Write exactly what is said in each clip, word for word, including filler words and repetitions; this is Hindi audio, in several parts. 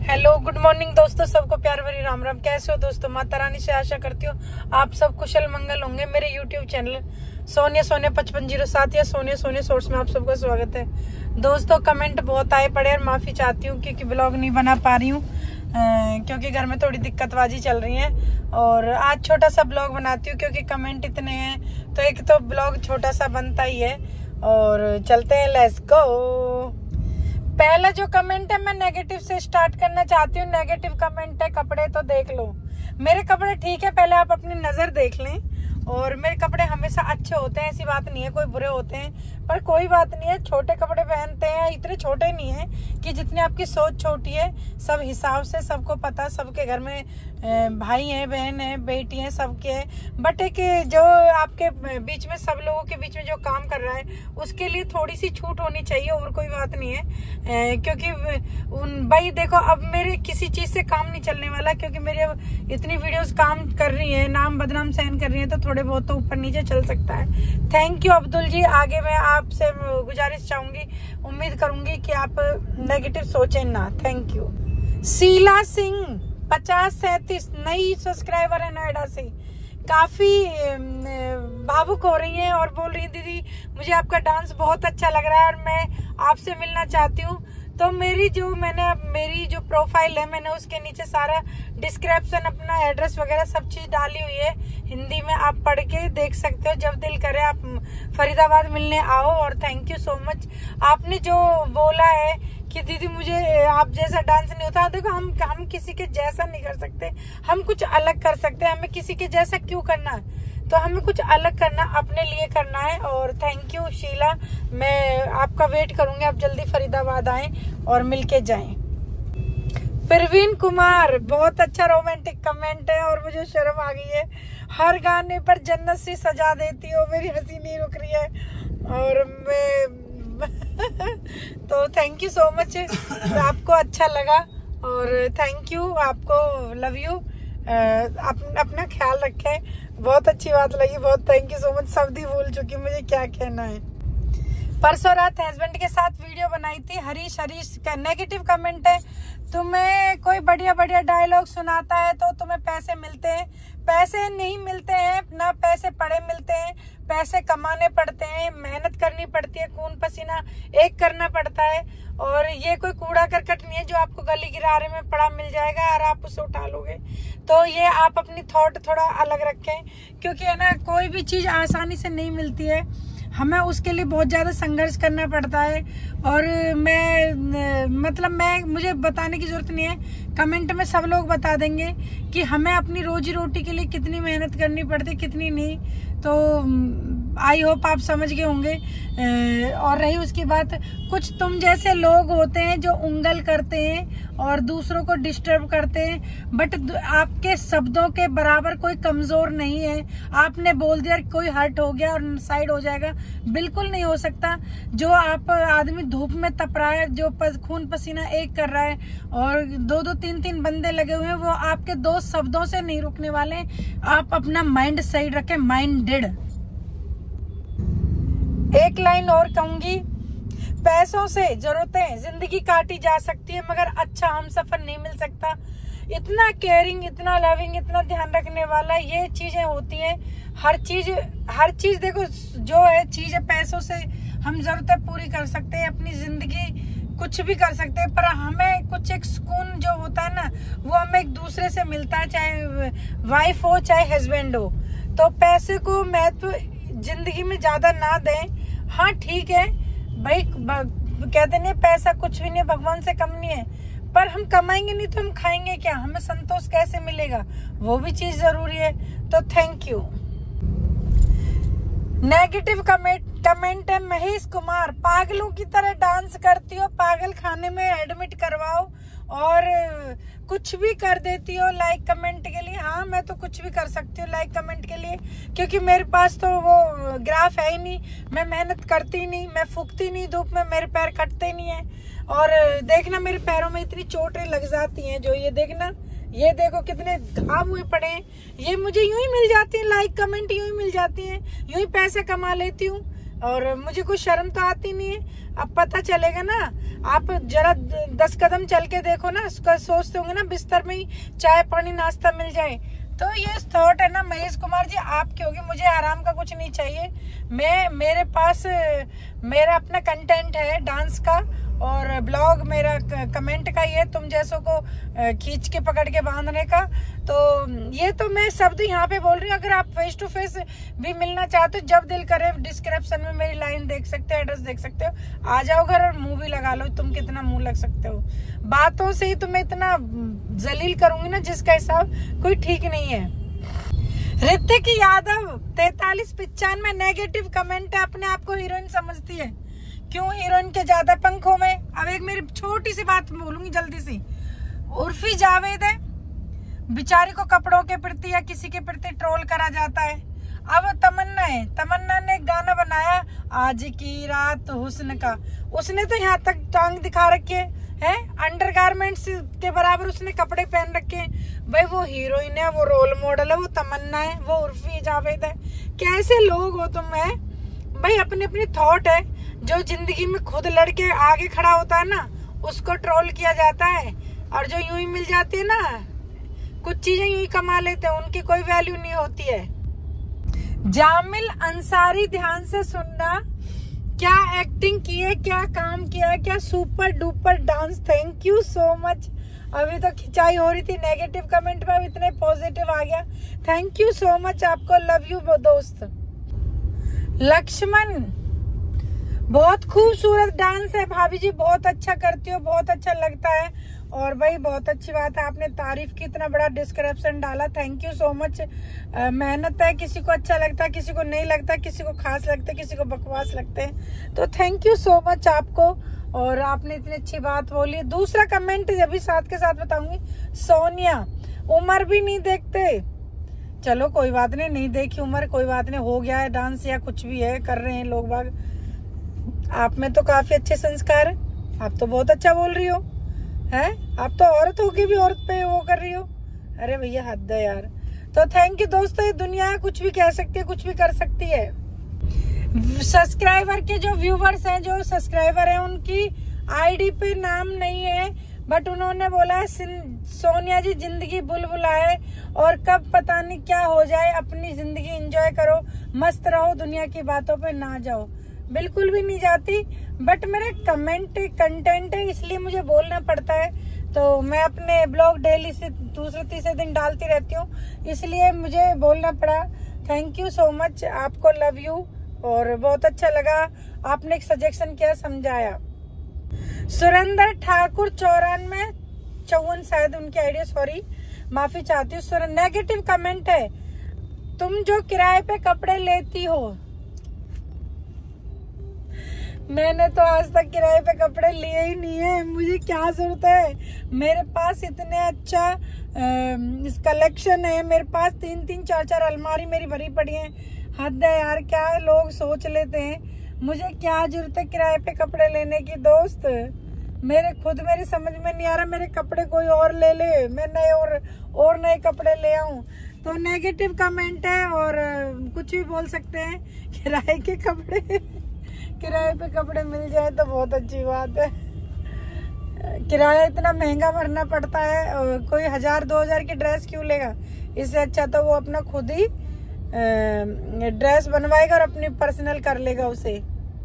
हेलो गुड मॉर्निंग दोस्तों, सबको प्यार भरी राम राम। कैसे हो दोस्तों? माता रानी से आशा करती हूँ आप सब कुशल मंगल होंगे। मेरे यूट्यूब चैनल सोनिया सोनिया पचपन जीरो सात या सोनिया सोनिया सोर्स में आप सबका स्वागत है। दोस्तों कमेंट बहुत आए पड़े और माफी चाहती हूँ क्योंकि ब्लॉग नहीं बना पा रही हूँ, क्योंकि घर में थोड़ी दिक्कतबाजी चल रही है। और आज छोटा सा ब्लॉग बनाती हूँ क्योंकि कमेंट इतने हैं तो एक तो ब्लॉग छोटा सा बनता ही है। और चलते हैं, लेट्स गो। पहला जो कमेंट है मैं नेगेटिव से स्टार्ट करना चाहती हूँ। नेगेटिव कमेंट है कपड़े तो देख लो। मेरे कपड़े ठीक है, पहले आप अपनी नजर देख लें। और मेरे कपड़े हमेशा अच्छे होते हैं, ऐसी बात नहीं है कोई बुरे होते हैं, पर कोई बात नहीं है। छोटे कपड़े पहनते हैं, इतने छोटे नहीं है कि जितनी आपकी सोच छोटी है। सब हिसाब से, सबको पता, सबके घर में भाई हैं, बहन है, बेटी है, सबके है। बट एक जो आपके बीच में, सब लोगों के बीच में जो काम कर रहा है उसके लिए थोड़ी सी छूट होनी चाहिए, और कोई बात नहीं है। क्योंकि उन भाई देखो, अब मेरे किसी चीज से काम नहीं चलने वाला, क्योंकि मेरे इतनी वीडियोस काम कर रही है, नाम बदनाम सहन कर रही है, तो थोड़े बहुत तो ऊपर नीचे चल सकता है। Thank you Abdul ji. आगे मैं आपसे गुजारिश चाहूंगी, उम्मीद करूंगी कि आप नेगेटिव सोचें ना। Thank you. शीला सिंह पचास सैतीस नई सब्सक्राइबर है नोएडा से, काफी भावुक हो रही हैं और बोल रही हैं दीदी मुझे आपका डांस बहुत अच्छा लग रहा है और मैं आपसे मिलना चाहती हूँ। तो मेरी जो मैंने मेरी जो प्रोफाइल है, मैंने उसके नीचे सारा डिस्क्रिप्शन, अपना एड्रेस वगैरह सब चीज डाली हुई है हिंदी में, आप पढ़ के देख सकते हो। जब दिल करे आप फरीदाबाद मिलने आओ। और थैंक यू सो मच। आपने जो बोला है कि दीदी मुझे आप जैसा डांस नहीं होता, देखो हम हम किसी के जैसा नहीं कर सकते, हम कुछ अलग कर सकते हैं। हमें किसी के जैसा क्यों करना है, तो हमें कुछ अलग करना, अपने लिए करना है। और थैंक यू शीला, मैं आपका वेट करूंगी, आप जल्दी फरीदाबाद आएं और मिलके जाएं। प्रवीण कुमार, बहुत अच्छा रोमांटिक कमेंट है और मुझे शर्म आ गई है। हर गाने पर जन्नत सी सजा देती हो, मेरी हंसी नहीं रुक रही है। और मैं तो थैंक यू सो मच, आपको अच्छा लगा और थैंक यू, आपको लव यू। अप, अपना ख्याल रखें, बहुत अच्छी बात लगी, बहुत थैंक यू सो मच। शब्द ही भूल चुकी मुझे क्या कहना है। परसों रात हस्बैंड के साथ वीडियो बनाई थी। हरीश हरीश का नेगेटिव कमेंट है, तुम्हें कोई बढ़िया बढ़िया डायलॉग सुनाता है तो तुम्हें पैसे मिलते हैं। पैसे नहीं मिलते हैं ना, पैसे पड़े मिलते हैं। पैसे कमाने पड़ते हैं, मेहनत करनी पड़ती है, खून पसीना एक करना पड़ता है। और ये कोई कूड़ा करकट नहीं है जो आपको गली किनारे में पड़ा मिल जाएगा और आप उसे उठा लोगे। तो ये आप अपनी थॉट थोड़ा अलग रखें, क्योंकि है ना, कोई भी चीज आसानी से नहीं मिलती है, हमें उसके लिए बहुत ज्यादा संघर्ष करना पड़ता है। और मैं मतलब मैं मुझे बताने की जरूरत नहीं है, कमेंट में सब लोग बता देंगे कि हमें अपनी रोजी रोटी के लिए कितनी मेहनत करनी पड़ती, कितनी नहीं। तो आई होप आप समझ गए होंगे। और रही उसकी बात, कुछ तुम जैसे लोग होते हैं जो उंगल करते हैं और दूसरों को डिस्टर्ब करते हैं, बट आपके शब्दों के बराबर कोई कमजोर नहीं है। आपने बोल दिया कोई हर्ट हो गया और साइड हो जाएगा, बिल्कुल नहीं हो सकता। जो आप आदमी धूप में तप रहा है, जो खून पसीना एक कर रहा है और दो दो तीन तीन बंदे लगे हुए हैं, वो आपके दो शब्दों से नहीं रुकने वाले। आप अपना माइंड सही रखें, माइंडेड। एक लाइन और कहूंगी, पैसों से जरूरतें जिंदगी काटी जा सकती है, मगर अच्छा हम सफर नहीं मिल सकता। इतना केयरिंग, इतना लविंग, इतना ध्यान रखने वाला, ये चीजें होती हैं। हर चीज हर चीज देखो, जो है चीज है, पैसों से हम जरूरतें पूरी कर सकते हैं, अपनी जिंदगी कुछ भी कर सकते हैं, पर हमें कुछ एक सुकून जो होता है ना, वो हमें एक दूसरे से मिलता है, चाहे वाइफ हो चाहे हस्बैंड हो। तो पैसे को महत्व जिंदगी में ज्यादा ना दें। हाँ ठीक है भाई, कहते नहीं पैसा कुछ भी नहीं, भगवान से कम नहीं है, पर हम कमाएंगे नहीं तो हम खाएंगे क्या, हमें संतोष कैसे मिलेगा, वो भी चीज जरूरी है। तो thank you. Negative comment comment है महेश कुमार, पागलों की तरह डांस करती हो, पागल खाने में एडमिट करवाओ और कुछ भी कर देती हो लाइक कमेंट के लिए। हाँ मैं तो कुछ भी कर सकती हूँ लाइक कमेंट के लिए, क्योंकि मेरे पास तो वो ग्राफ है ही नहीं। मैं मेहनत करती नहीं, मैं फूकती नहीं धूप में, मेरे पैर कटते नहीं है। और देखना मेरे पैरों में इतनी चोटें लग जाती हैं, जो ये देखना, ये देखो कितने घाव हुए पड़े हैं, ये मुझे यूं ही मिल जाती है, लाइक कमेंट यूं ही मिल जाती है, यूं ही पैसे कमा लेती हूँ। और मुझे कुछ शर्म तो आती नहीं है। अब पता चलेगा ना, आप जरा दस कदम चल के देखो ना, उसका सोचते होंगे ना बिस्तर में ही चाय पानी नाश्ता मिल जाए। तो ये थॉट है ना महेश कुमार जी आपके होगी, मुझे आराम का कुछ नहीं चाहिए। मैं मेरे पास मेरा अपना कंटेंट है डांस का और ब्लॉग मेरा कमेंट का, ये तुम जैसों को खींच के पकड़ के बांधने का। तो ये तो मैं शब्द यहाँ पे बोल रही हूँ। अगर आप फेस टू फेस भी मिलना चाहते हो, जब दिल करे डिस्क्रिप्शन में मेरी लाइन देख सकते हो, एड्रेस देख सकते हो, आ जाओ घर और मुंह भी लगा लो। तुम कितना मुंह लग सकते हो, बातों से ही तुम्हें इतना जलील करूंगी ना जिसका हिसाब कोई ठीक नहीं है। ऋतिक यादव तैतालीस पिचानवे नेगेटिव कमेंट है, अपने आप को हीरोइन समझती है, क्यों हीरोइन के ज्यादा पंखों में। अब एक मेरी छोटी सी बात बोलूंगी जल्दी सी। उर्फी जावेद है, बेचारी को कपड़ों के प्रति या किसी के प्रति ट्रोल करा जाता है। अब तमन्ना है, तमन्ना ने गाना बनाया आज की रात हुस्न का, उसने तो यहाँ तक टांग दिखा रखी है, है? अंडरगारमेंट्स के बराबर उसने कपड़े पहन रखे हैं। भाई वो हीरोइन है, वो रोल मॉडल है, वो तमन्ना है, वो उर्फी जावेद है। कैसे लोग हो तुम? है भाई, अपनी अपनी थॉट है। जो जिंदगी में खुद लड़के आगे खड़ा होता है ना, उसको ट्रोल किया जाता है, और जो यूं ही मिल जाती है ना, कुछ चीजें यूं ही कमा लेते हैं, उनकी कोई वैल्यू नहीं होती है। जामिल अंसारी, ध्यान से सुनना, क्या एक्टिंग की है, क्या काम किया है, क्या super duper dance. Thank you so much. अभी तो खिंचाई हो रही थी नेगेटिव कमेंट में, अब इतने पॉजिटिव आ गया। थैंक यू सो मच, आपको लव यू दोस्त। लक्ष्मण, बहुत खूबसूरत डांस है भाभी जी, बहुत अच्छा करती हो, बहुत अच्छा लगता है। और भाई बहुत अच्छी बात है, आपने तारीफ की, इतना बड़ा डिस्क्रिप्शन डाला, थैंक यू सो मच। मेहनत है, किसी को अच्छा लगता है, किसी को नहीं लगता, किसी को खास लगता है, किसी को बकवास लगते हैं। तो थैंक यू सो मच आपको, और आपने इतनी अच्छी बात बोली। दूसरा कमेंट अभी साथ के साथ बताऊंगी। सोनिया, उम्र भी नहीं देखते। चलो कोई बात नहीं, नहीं देखी उम्र, कोई बात नहीं, हो गया है डांस या कुछ भी है, कर रहे हैं लोग बाग। आप में तो काफी अच्छे संस्कार है, आप तो बहुत अच्छा बोल रही हो, हैं? आप तो औरत होके भी औरत पे वो कर रही हो। अरे भैया हद है यार। तो थैंक यू दोस्तों, ये दुनिया कुछ भी कह सकती है, कुछ भी कर सकती है। सब्सक्राइबर के जो व्यूवर्स हैं, जो सब्सक्राइबर हैं, उनकी आईडी पे नाम नहीं है, बट उन्होंने बोला है सोनिया जी जिंदगी बुलबुला है, और कब पता नहीं क्या हो जाए, अपनी जिंदगी एंजॉय करो, मस्त रहो, दुनिया की बातों पे ना जाओ। बिल्कुल भी नहीं जाती, बट मेरा कमेंट कंटेंट है, इसलिए मुझे बोलना पड़ता है। तो मैं अपने ब्लॉग डेली से दूसरे तीसरे दिन डालती रहती हूँ, इसलिए मुझे बोलना पड़ा। थैंक यू सो मच, आपको लव यू, और बहुत अच्छा लगा आपने एक सजेशन किया, समझाया। सुरेंद्र ठाकुर चौरानवे चौवन शायद उनकी आइडिया, सॉरी माफी चाहती हूँ। नेगेटिव कमेंट है, तुम जो किराए पे कपड़े लेती हो, मैंने तो आज तक किराए पे कपड़े लिए ही नहीं है, मुझे क्या जरूरत है। मेरे पास इतने अच्छा कलेक्शन है, मेरे पास तीन तीन चार चार अलमारी मेरी भरी पड़ी है। हद है यार, क्या लोग सोच लेते हैं, मुझे क्या जरूरत है किराए पे कपड़े लेने की। दोस्त मेरे खुद मेरी समझ में नहीं आ रहा, मेरे कपड़े कोई और ले ले, मैं नए और और नए कपड़े ले आऊं। तो नेगेटिव कमेंट है, और कुछ भी बोल सकते हैं। किराए के कपड़े किराए पे कपड़े मिल जाए तो बहुत अच्छी बात है। किराया इतना महंगा भरना पड़ता है, कोई हजार दो हजार की ड्रेस क्यों लेगा? इससे अच्छा तो वो अपना खुद ही ड्रेस बनवाएगा और अपनी पर्सनल कर लेगा उसे।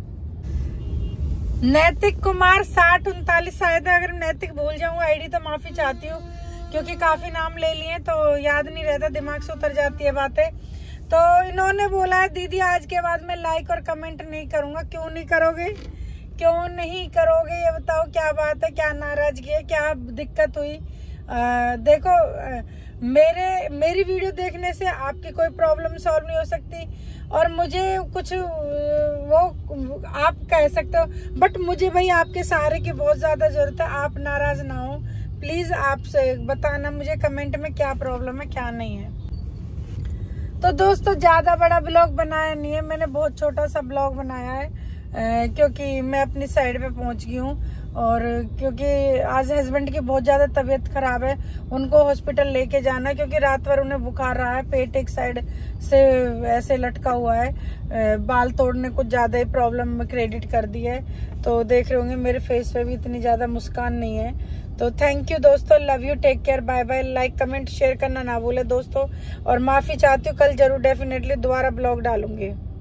नैतिक कुमार साठ उनतालीस शायद, अगर नैतिक भूल जाऊँ आईडी तो माफी चाहती हूँ, क्योंकि काफी नाम ले लिए तो याद नहीं रहता, दिमाग से उतर जाती है बातें। तो इन्होंने बोला है दीदी आज के बाद मैं लाइक और कमेंट नहीं करूंगा। क्यों नहीं करोगे, क्यों नहीं करोगे ये बताओ, क्या बात है, क्या नाराजगी है, क्या दिक्कत हुई? आ, देखो आ, मेरे मेरी वीडियो देखने से आपकी कोई प्रॉब्लम सॉल्व नहीं हो सकती, और मुझे कुछ वो आप कह सकते हो, बट मुझे भाई आपके सहारे की बहुत ज्यादा जरूरत है। आप नाराज ना हो प्लीज, आपसे बताना मुझे कमेंट में क्या प्रॉब्लम है क्या नहीं है। तो दोस्तों ज्यादा बड़ा ब्लॉग बनाया नहीं है मैंने, बहुत छोटा सा ब्लॉग बनाया है। क्योंकि मैं अपनी साइड पे पहुंच गई हूँ। और क्योंकि आज हस्बैंड की बहुत ज्यादा तबीयत खराब है, उनको हॉस्पिटल लेके जाना, क्योंकि रात भर उन्हें बुखार रहा है, पेट एक साइड से ऐसे लटका हुआ है, बाल तोड़ने कुछ ज्यादा ही प्रॉब्लम क्रेडिट कर दी है। तो देख रहे होंगे मेरे फेस पे भी इतनी ज्यादा मुस्कान नहीं है। तो थैंक यू दोस्तों, love you, take care, bye bye. Like comment share करना ना भूले दोस्तों, और माफी चाहती हूँ, कल जरूर डेफिनेटली दोबारा ब्लॉग डालूंगी।